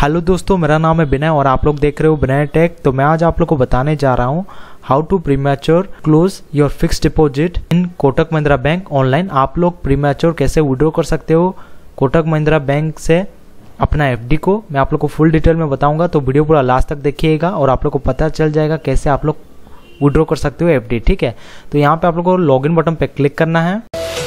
Hello दोस्तों, मेरा नाम है विनय और आप लोग देख रहे हो विनय टेक। तो मैं आज आप लोग को बताने जा रहा हूँ how to premature close your fix deposit in Kotak Mahindra bank online. आप लोग प्रीमैच्योर कैसे विड्रॉ कर सकते हो कोटक महिंद्रा बैंक से अपना एफडी को। मैं आप लोग को फुल डिटेल में बताऊंगा, तो वीडियो पूरा लास्ट तक देखिएगा और आप लोग को पता चल जाएगा कैसे आप लोग विड्रॉ कर सकते हो एफडी। ठीक है, तो यहाँ पे आप लोग को लॉगिन बटन पे क्लिक करना है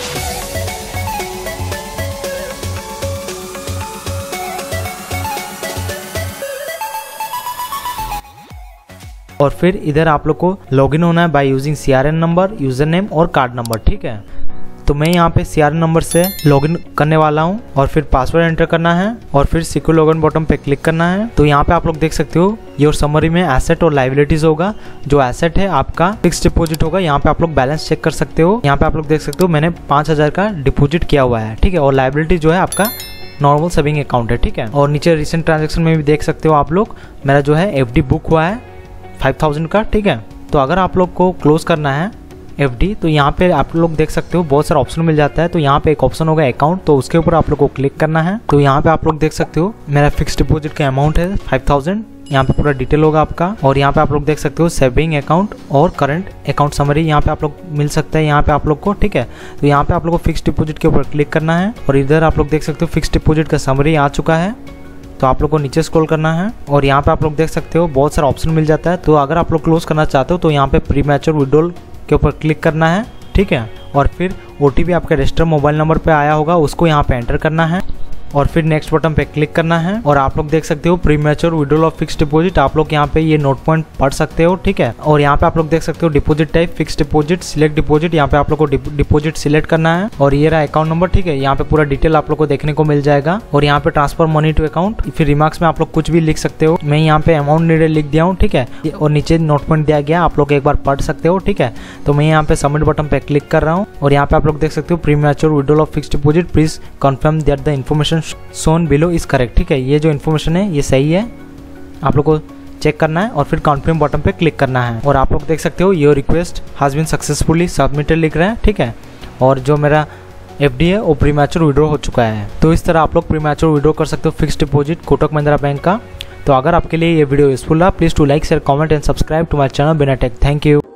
और फिर इधर आप लोग को लॉगिन होना है by using CRN number, user name और कार्ड नंबर। ठीक है, तो मैं यहाँ पे सीआरएन नंबर से लॉगिन करने वाला हूँ और फिर पासवर्ड एंटर करना है और फिर सिक्योर लॉगिन बटन पे क्लिक करना है। तो यहाँ पे आप लोग देख सकते हो योर समरी में एसेट और लायबिलिटीज होगा। जो एसेट है आपका फिक्स डिपॉजिट होगा। यहाँ पे आप लोग बैलेंस चेक कर सकते हो। यहाँ पे आप लोग देख सकते हो मैंने 5000 का डिपॉजिट किया हुआ है। ठीक है, और लायबिलिटी जो है आपका नॉर्मल सेविंग अकाउंट है। ठीक है, और नीचे रिसेंट ट्रांजेक्शन में भी देख सकते हो आप लोग मेरा जो है एफडी बुक हुआ है 5000 का। ठीक है, तो अगर आप लोग को क्लोज करना है एफडी तो यहाँ पे आप लोग देख सकते हो बहुत सारा ऑप्शन मिल जाता है। तो यहाँ पे एक ऑप्शन होगा अकाउंट, तो उसके ऊपर आप लोग को क्लिक करना है। तो यहाँ पे आप लोग देख सकते हो मेरा फिक्स डिपॉजिट का अमाउंट है 5000। यहाँ पे पूरा डिटेल होगा आपका और यहाँ पे आप लोग देख सकते हो सेविंग अकाउंट और करंट अकाउंट समरी यहाँ पे आप लोग मिल सकता है यहाँ पे आप लोग को। ठीक है, तो यहाँ पे आप लोग को फिक्स डिपॉजिट के ऊपर क्लिक करना है और इधर आप लोग देख सकते हो फिक्स डिपॉजिट का समरी आ चुका है। तो आप लोग को नीचे स्क्रॉल करना है और यहाँ पे आप लोग देख सकते हो बहुत सारा ऑप्शन मिल जाता है। तो अगर आप लोग क्लोज करना चाहते हो तो यहाँ पे प्रीमैच्योर विड्रॉल के ऊपर क्लिक करना है। ठीक है, और फिर ओटीपी आपके रजिस्टर्ड मोबाइल नंबर पे आया होगा उसको यहाँ पे एंटर करना है और फिर नेक्स्ट बटन पे क्लिक करना है। और आप लोग देख सकते हो premature withdrawal of fix deposit. आप लोग यहाँ पे ये नोट पॉइंट पढ़ सकते हो। ठीक है, और यहाँ पे आप लोग देख सकते हो deposit type fix deposit, select deposit. यहाँ पे आप लोग को डिपॉजिट सिलेक्ट करना है और ये रहा अकाउंट नंबर। ठीक है, यहाँ पे पूरा डिटेल आप लोग को देखने को मिल जाएगा और यहाँ पे ट्रांसफर मनी टू अकाउंट। फिर रिमार्क्स में आप लोग कुछ भी लिख सकते हो। मैं यहाँ पे अमाउंट नीडेड लिख दिया हूँ। ठीक है, और नीचे नोट पॉइंट दिया गया, आप लोग एक बार पढ़ सकते हो। ठीक है, तो मैं यहाँ पे सबमिट बटन पे क्लिक कर रहा हूँ और यहाँ पे आप लोग देख सकते हो premature withdrawal of fix deposit, please confirm that the information shown below is correct. ठीक है, ये जो इन्फॉर्मेशन है ये सही है, आप लोग को चेक करना है और फिर कन्फर्म बटन पे क्लिक करना है। और आप लोग देख सकते हो your request has been successfully submitted लिख रहा है। ठीक है, और जो मेरा एफडी है वो प्रीमैच्योर विड्रॉ हो चुका है। तो इस तरह आप लोग प्रीमैच्योर विड्रॉ कर सकते हो fix deposit Kotak Mahindra bank का। तो अगर आपके लिए ये वीडियो यूजफुल रहा please to like share comment and subscribe to my channel Vinay tech. Thank you.